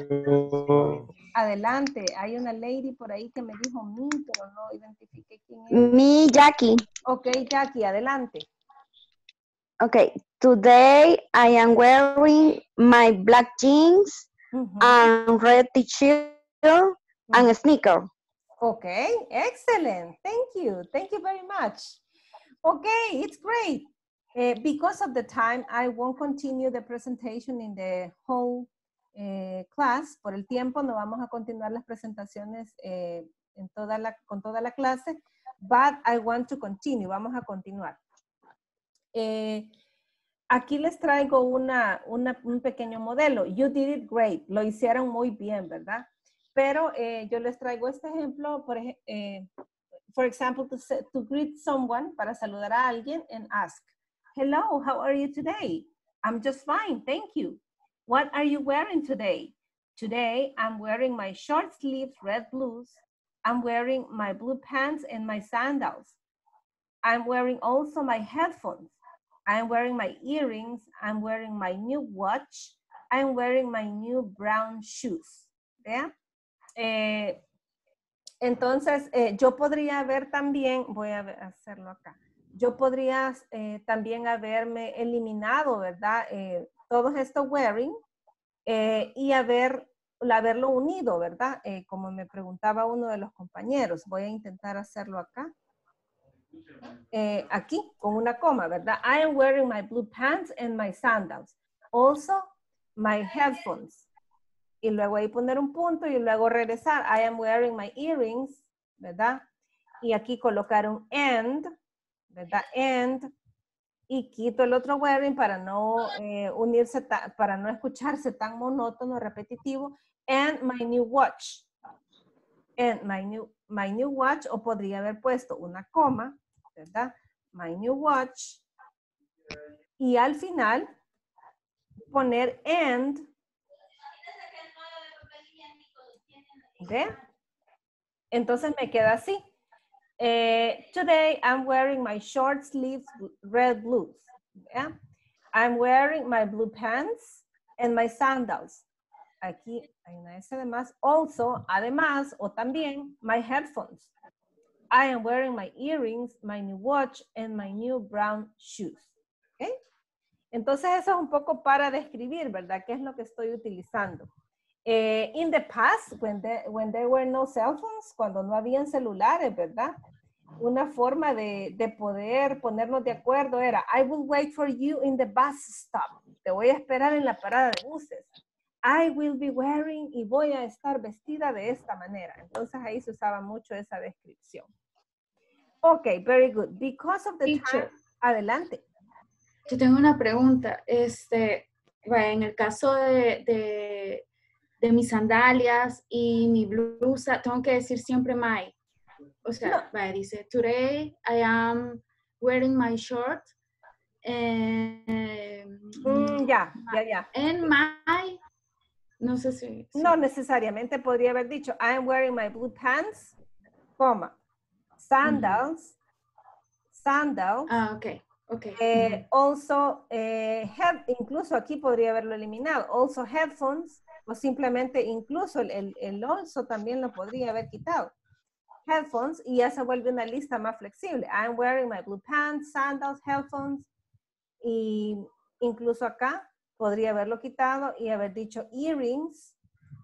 Adelante, hay una lady por ahí que me dijo me, pero no identifiqué quién es. Me, Jackie. Okay, Jackie, adelante. Okay, today I am wearing my black jeans Uh-huh. and red t-shirt and a sneaker. Okay, excellent. Thank you. Thank you very much. Okay, it's great. Uh, because of the time, I won't continue the presentation in the whole uh, class. Por el tiempo, no vamos a continuar las presentaciones eh, en toda la, con toda la clase, but I want to continue. Vamos a continuar. Eh, aquí les traigo una, una, un pequeño modelo. You did it great. Lo hicieron muy bien, ¿verdad? Pero eh, yo les traigo este ejemplo, por, eh, for example, to, to greet someone, para saludar a alguien and ask, hello, how are you today? I'm just fine, thank you. What are you wearing today? Today, I'm wearing my short sleeves, red blues. I'm wearing my blue pants and my sandals. I'm wearing also my headphones. I'm wearing my earrings. I'm wearing my new watch. I'm wearing my new brown shoes. ¿Vean? Eh, entonces, eh, yo podría haber también, voy a ver, hacerlo acá, yo podría eh, también haberme eliminado, ¿verdad? Eh, todos estos wearing eh, y haber, haberlo unido, ¿verdad? Eh, como me preguntaba uno de los compañeros. Voy a intentar hacerlo acá. Eh, aquí, con una coma, ¿verdad? I am wearing my blue pants and my sandals. Also, my headphones. Y luego ahí poner un punto y luego regresar. I am wearing my earrings, ¿verdad? Y aquí colocar un and, ¿verdad? And. Y quito el otro wearing para no eh, unirse, para no escucharse tan monótono, repetitivo. And my new watch. And my new, my new watch, o podría haber puesto una coma, ¿verdad? My new watch. Y al final, poner and. ¿Ve? Entonces me queda así. Eh, today I'm wearing my short sleeves red blues. ¿Ve? I'm wearing my blue pants and my sandals. Aquí hay una S de más. Also, además, o también, my headphones. I am wearing my earrings, my new watch, and my new brown shoes. ¿Okay? Entonces, eso es un poco para describir, ¿verdad? ¿Qué es lo que estoy utilizando? Eh, in the past, when, the, when there were no cell phones, cuando no habían celulares, ¿verdad? Una forma de, de poder ponernos de acuerdo era, I will wait for you in the bus stop. Te voy a esperar en la parada de buses. I will be wearing, y voy a estar vestida de esta manera. Entonces ahí se usaba mucho esa descripción. Ok, very good. Because of the Teacher. time, adelante. Yo tengo una pregunta. Este, en el caso de, de, de mis sandalias y mi blusa, tengo que decir siempre my. O sea, No. vaya, dice, today I am wearing my short. And, Mm, ya, ya, ya. And my, no sé si. si. No necesariamente podría haber dicho, I am wearing my blue pants, coma, sandals, sandals. Ah, ok, ok. Eh, also, eh, head, incluso aquí podría haberlo eliminado. Also headphones, o simplemente incluso el, el, el also también lo podría haber quitado. Headphones, y ya se vuelve una lista más flexible. I'm wearing my blue pants, sandals, headphones, y incluso acá podría haberlo quitado y haber dicho earrings,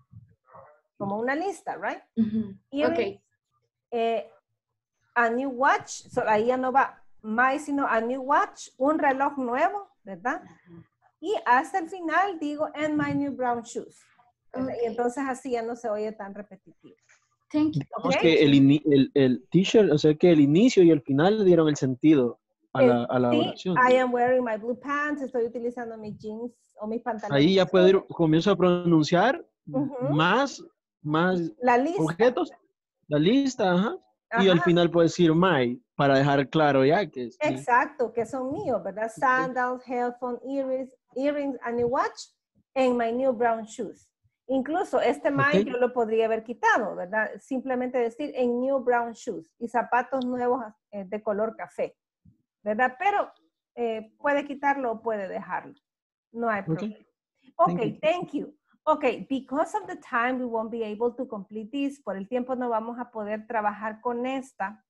como una lista, right? Uh-huh. Earrings, Ok. eh, a new watch, so ahí ya no va my, sino a new watch, un reloj nuevo, ¿verdad? Y hasta el final digo, and my new brown shoes. Okay. Y entonces así ya no se oye tan repetitivo. Thank you. Digamos Okay. que el, ini- el, el teacher, o sea que el inicio y el final le dieron el sentido a la, a la Sí, oración. I am wearing my blue pants, estoy utilizando mis jeans o mis pantalones. Ahí ya puedo ir, comienzo a pronunciar Uh-huh. más, más La lista. objetos, la lista, ajá. Ajá. Y al final puedo decir my, para dejar claro ya que es mi. Exacto, que son míos, ¿verdad? Sandals, headphones, earrings, earrings, a new watch, and my new brown shoes. Incluso este my Okay. yo lo podría haber quitado, ¿verdad? Simplemente decir en new brown shoes y zapatos nuevos eh, de color café, ¿verdad? Pero eh, puede quitarlo o puede dejarlo. No hay problema. Okay, Okay, thank you. Okay, because of the time we won't be able to complete this. Por el tiempo no vamos a poder trabajar con esta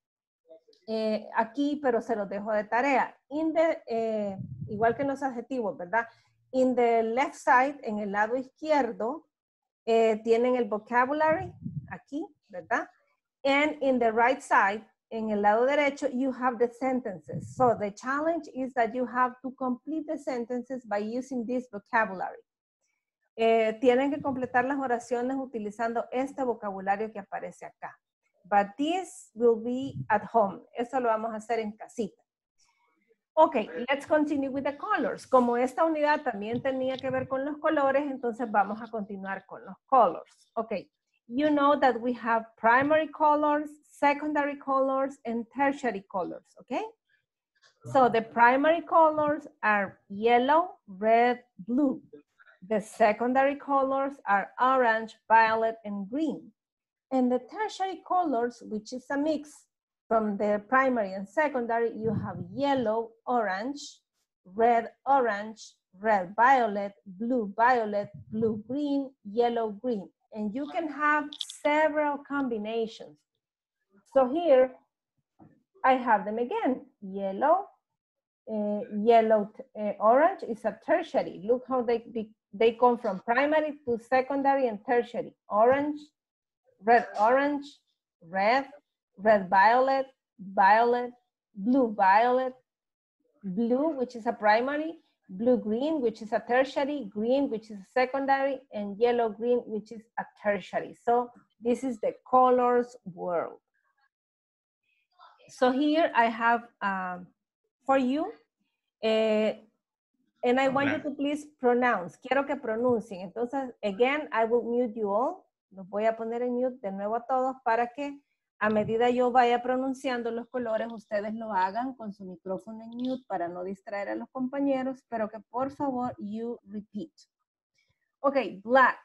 eh, aquí, pero se los dejo de tarea. In the, eh, igual que en los adjetivos, ¿verdad? In the left side, en el lado izquierdo, eh, tienen el vocabulary aquí, ¿verdad? And in the right side, en el lado derecho, you have the sentences. So the challenge is that you have to complete the sentences by using this vocabulary. Eh, tienen que completar las oraciones utilizando este vocabulario que aparece acá. But this will be at home. Eso lo vamos a hacer en casita. Ok, let's continue with the colors. Como esta unidad también tenía que ver con los colores, entonces vamos a continuar con los colors. Ok, you know that we have primary colors, secondary colors, and tertiary colors, okay? So the primary colors are yellow, red, blue. The secondary colors are orange, violet, and green. And the tertiary colors, which is a mix from the primary and secondary, you have yellow, orange, red, orange, red, violet, blue, violet, blue, green, yellow, green. And you can have several combinations. So here, I have them again. Yellow, uh, yellow, uh, orange is a tertiary. Look how they, be, they come from primary to secondary and tertiary. Orange, red, orange, red, red, violet, violet, blue, violet, blue, which is a primary, blue, green, which is a tertiary, green, which is a secondary, and yellow, green, which is a tertiary. So this is the colors world. So here I have um, for you, uh, and I want you to please pronounce. Quiero que pronuncien. Entonces, again, I will mute you all. Los voy a poner en mute de nuevo a todos para que A medida yo vaya pronunciando los colores, ustedes lo hagan con su micrófono en mute para no distraer a los compañeros, pero que por favor, you repeat. Ok, black.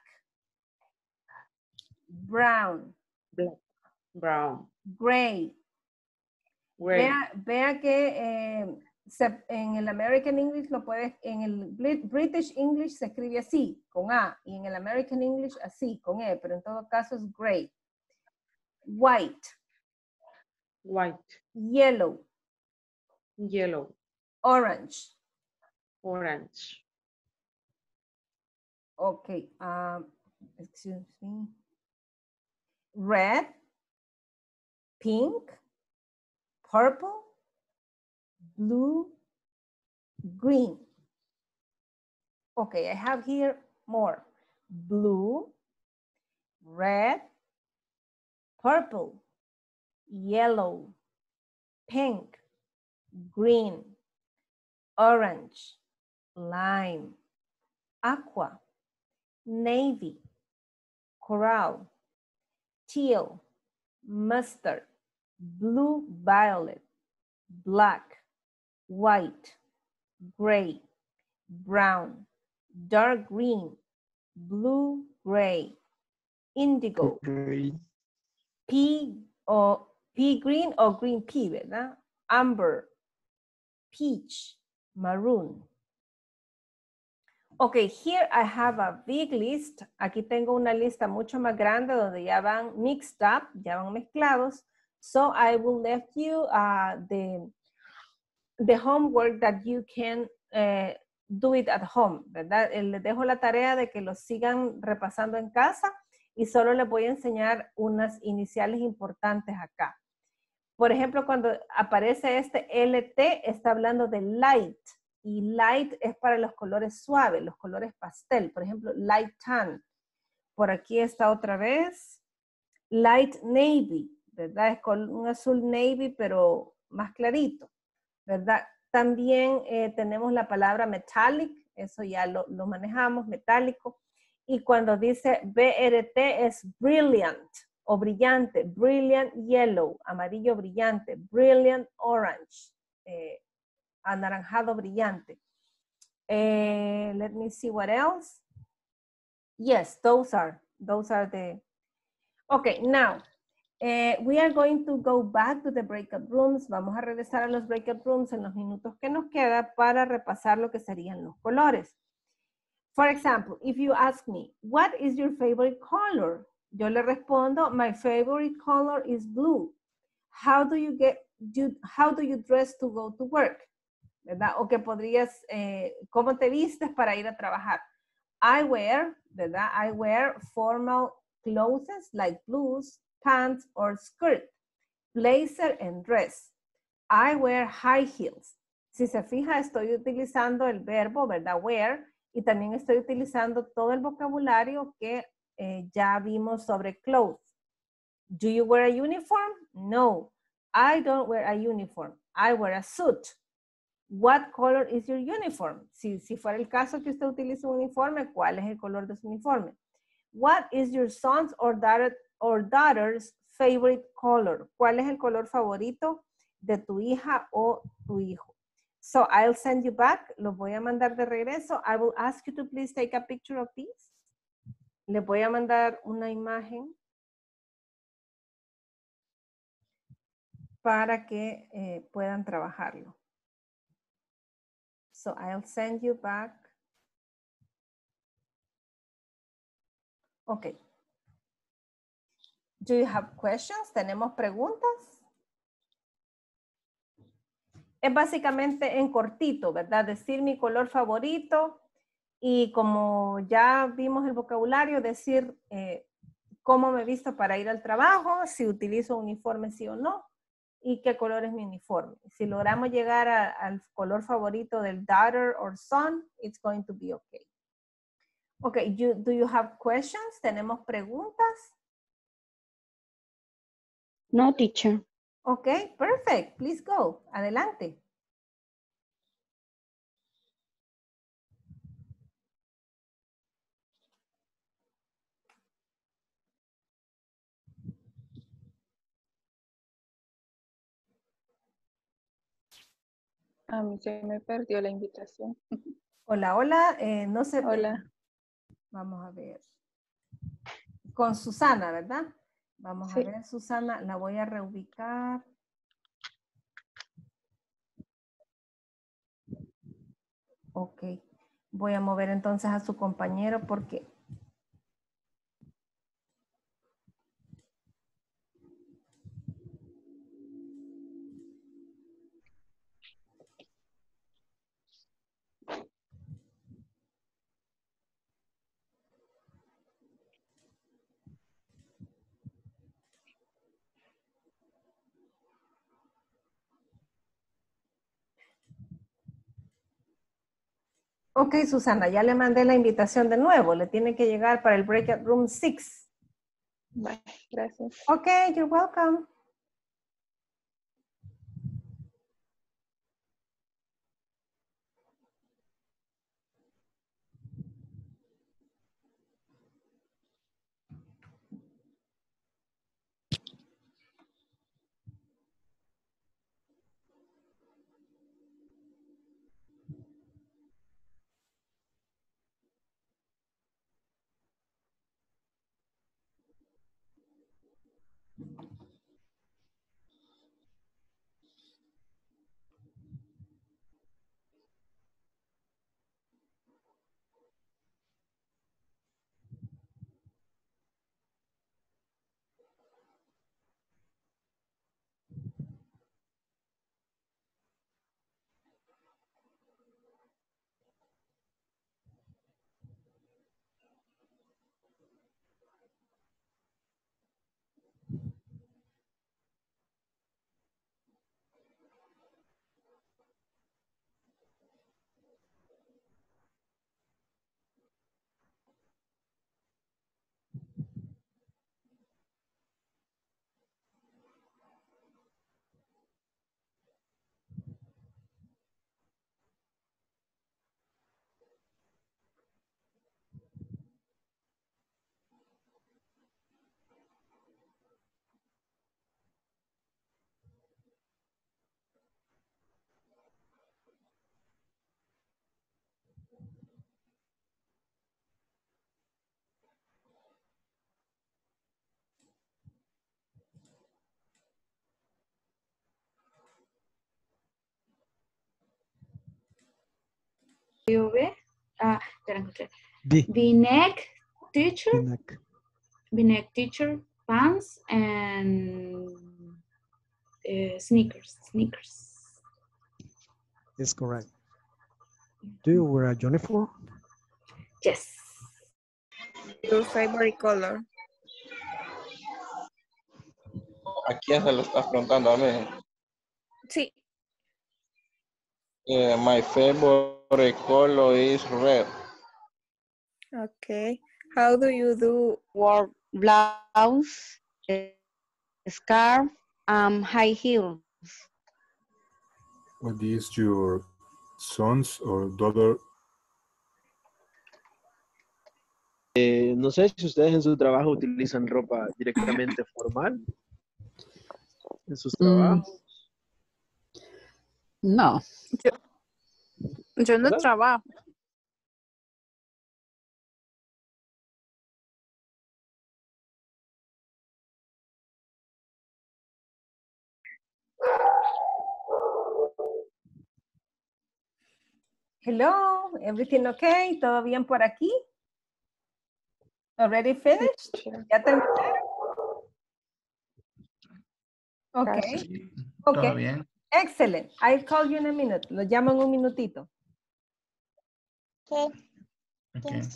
Brown. Black. Brown. Gray. Gray. Vea, vea que eh, se, en el American English lo puedes, en el British English se escribe así, con A, y en el American English así, con E, pero en todo caso es gray. White. White. Yellow. Yellow. Orange. Orange. Okay. Um, excuse me. Red. Pink. Purple. Blue. Green. Okay, I have here more. Blue. Red. Purple. Yellow, pink, green, orange, lime, aqua, navy, coral, teal, mustard, blue violet, black, white, gray, brown, dark green, blue gray, indigo, Gray. pea o pea green o green pea, ¿verdad? Amber, peach, maroon. Okay, here I have a big list. Aquí tengo una lista mucho más grande donde ya van mixed up, ya van mezclados. So I will leave you uh, the, the homework that you can uh, do it at home, ¿verdad? Les dejo la tarea de que lo sigan repasando en casa y solo les voy a enseñar unas iniciales importantes acá. Por ejemplo, cuando aparece este L T, está hablando de light. Y light es para los colores suaves, los colores pastel. Por ejemplo, light tan. Por aquí está otra vez. Light navy, ¿verdad? Es con un azul navy, pero más clarito, ¿verdad? También eh, tenemos la palabra metallic. Eso ya lo, lo manejamos, metálico. Y cuando dice B R T es brilliant o brillante, brilliant yellow, amarillo brillante, brilliant orange, eh, anaranjado brillante. Eh, let me see what else. Yes, those are, those are the, okay, now, eh, we are going to go back to the breakout rooms. Vamos a regresar a los breakout rooms en los minutos que nos queda para repasar lo que serían los colores. For example, if you ask me, what is your favorite color? Yo le respondo, my favorite color is blue. How do you get, you, how do you dress to go to work? ¿Verdad? O que podrías, eh, ¿cómo te vistes para ir a trabajar? I wear, ¿verdad? I wear formal clothes like blues, pants, or skirt, blazer and dress. I wear high heels. Si se fija, estoy utilizando el verbo, ¿verdad? Wear, y también estoy utilizando todo el vocabulario que eh, ya vimos sobre clothes. Do you wear a uniform? No, I don't wear a uniform. I wear a suit. What color is your uniform? Si, si fuera el caso que usted utilice un uniforme, ¿cuál es el color de su uniforme? What is your son's or, daughter, or daughter's favorite color? ¿Cuál es el color favorito de tu hija o tu hijo? So I'll send you back. Los voy a mandar de regreso. I will ask you to please take a picture of this. Les voy a mandar una imagen para que eh, puedan trabajarlo. So I'll send you back. Okay. Do you have questions? ¿Tenemos preguntas? Es básicamente en cortito, ¿verdad? Decir mi color favorito y como ya vimos el vocabulario, decir eh, cómo me visto para ir al trabajo, si utilizo uniforme sí o no y qué color es mi uniforme. Si logramos llegar a, al color favorito del daughter or son, it's going to be okay. Okay, you, do you have questions? ¿Tenemos preguntas? No, teacher. Okay, perfect. Please go. Adelante. A mí se me perdió la invitación. Hola, hola. Eh, no sé. Hola. Vamos a ver. Con Susana, ¿verdad? Vamos Sí. a ver, Susana. La voy a reubicar. Ok. Voy a mover entonces a su compañero porque... Ok, Susana, ya le mandé la invitación de nuevo. Le tiene que llegar para el Breakout Room seis. Bye, gracias. Ok, you're welcome. V. Ah, ya la encontré. B. V-neck teacher. V-neck. V-neck teacher, pants, and uh, sneakers. Sneakers. Is correct. Do you wear a uniform? Yes. Your favorite color? Aquí ya se lo estás preguntando a mí. Sí. Eh, my favorite color is red. Okay. How do you do? Wear blouse, eh, scarf, um, high heels. What is your sons or daughter? Eh, no sé si ustedes en su trabajo utilizan ropa directamente formal. En sus trabajos. Mm, no. Yo, yo no ¿Verdad? trabajo. Hello, everything okay? ¿Todo bien por aquí? Already finished? ¿Ya terminaron? Ok. Sí, Ok. todo bien. Excellent. I'll call you in a minute. Lo llamo en un minutito. Okay. Okay. Yes.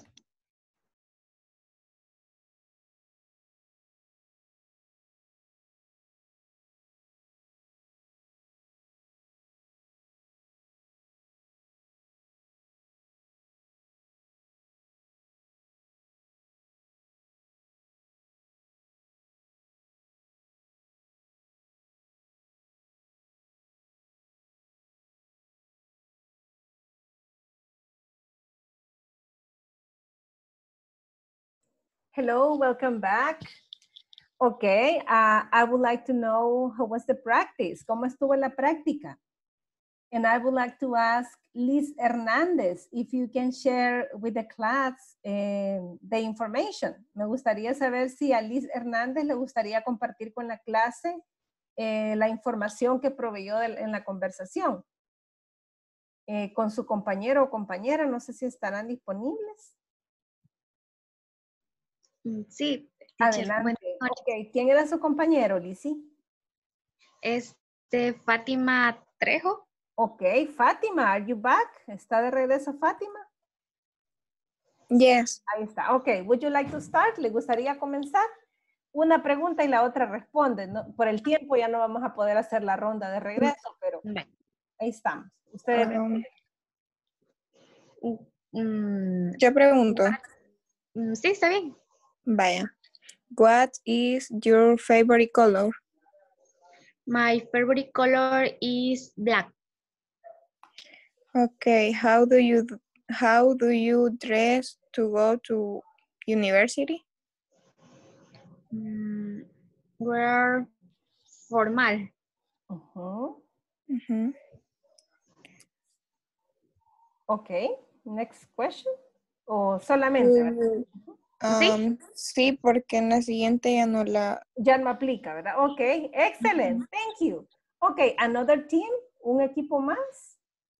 Hello, welcome back. Okay, uh, I would like to know how was the practice. ¿Cómo estuvo la práctica? And I would like to ask Liz Hernandez if you can share with the class eh, the information. Me gustaría saber si a Liz Hernández le gustaría compartir con la clase eh, la información que proveyó de, en la conversación. Eh, con su compañero o compañera, no sé si estarán disponibles. Sí. Adelante. Ok, ¿quién era su compañero, Lizzy? Este, Fátima Trejo. Ok, Fátima, are you back? ¿Está de regreso Fátima? Yes. Ahí está. Ok, would you like to start? ¿Le gustaría comenzar? Una pregunta y la otra responde. ¿No? Por el tiempo ya no vamos a poder hacer la ronda de regreso, pero ahí estamos. Ustedes Um, mm, yo pregunto. mm, sí, está bien. Vaya. What is your favorite color? My favorite color is black. Okay, how do you how do you dress to go to university? Mm, wear formal. Uh-huh. Uh-huh. Ok, next question. ¿O solamente? Uh, ¿Sí? um, sí, porque en la siguiente ya no la... Ya no aplica, ¿verdad? Ok, excellent, Uh-huh. thank you. Ok, another team, un equipo más.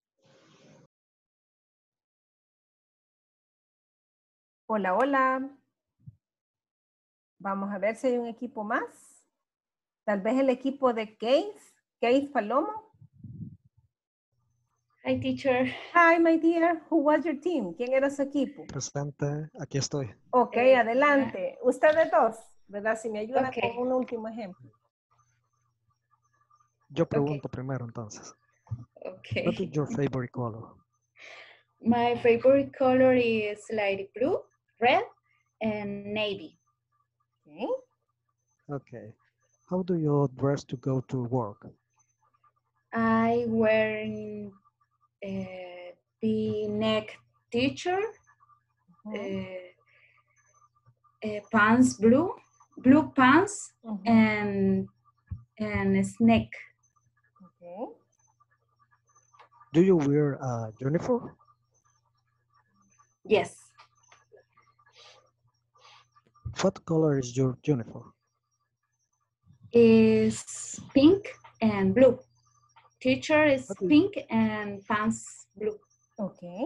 Hola, hola. Vamos a ver si hay un equipo más. Tal vez el equipo de Keith, Keith Palomo. Hi, teacher. Hi, my dear. Who was your team? ¿Quién era su equipo? Presente, aquí estoy. Ok, Eh, adelante. Ustedes dos, ¿verdad? Si me ayudan Okay. con un último ejemplo. Yo pregunto primero entonces. Okay. What is your favorite color? My favorite color is light blue, red, and navy. Okay. Okay. How do you dress to go to work? I wear uh, the neck t-shirt, uh, uh, pants blue, blue pants, Uh-huh. and and snake. Okay. Do you wear a uniform? Yes. What color is your uniform? Is pink and blue. Teacher is What is- pink and pants blue. Okay.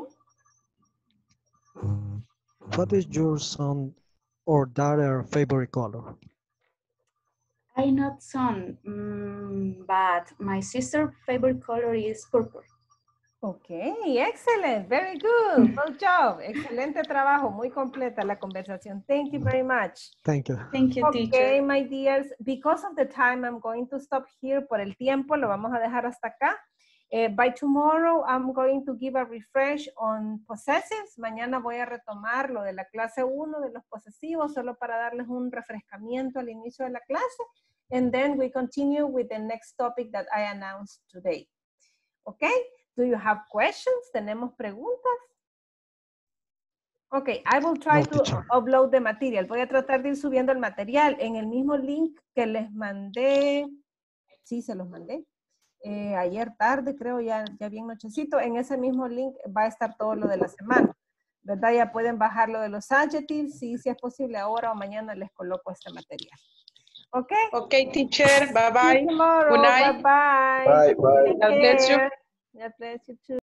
What is your son or daughter favorite color? I not son, mm, but my sister favorite color is purple. Okay, excellent, very good, good job, excelente trabajo, muy completa la conversación. Thank you very much. Thank you. Thank you, Okay, teacher. my dears, because of the time, I'm going to stop here. Por el tiempo, lo vamos a dejar hasta acá. Eh, by tomorrow, I'm going to give a refresh on possessives. Mañana voy a retomar lo de la clase uno de los posesivos, solo para darles un refrescamiento al inicio de la clase. And then we continue with the next topic that I announced today. Okay? Do you have questions? ¿Tenemos preguntas? Ok, I will try No, to teacher. upload the material. Voy a tratar de ir subiendo el material en el mismo link que les mandé. Sí, se los mandé. Eh, ayer tarde, creo, ya, ya bien nochecito. En ese mismo link va a estar todo lo de la semana. ¿Verdad? Ya pueden bajar lo de los adjectives. Sí, si es posible, ahora o mañana les coloco este material. Ok. Ok, teacher. Bye See you bye. tomorrow. Good night. Bye bye. Bye, bye. Take God bless you. care. God bless you too.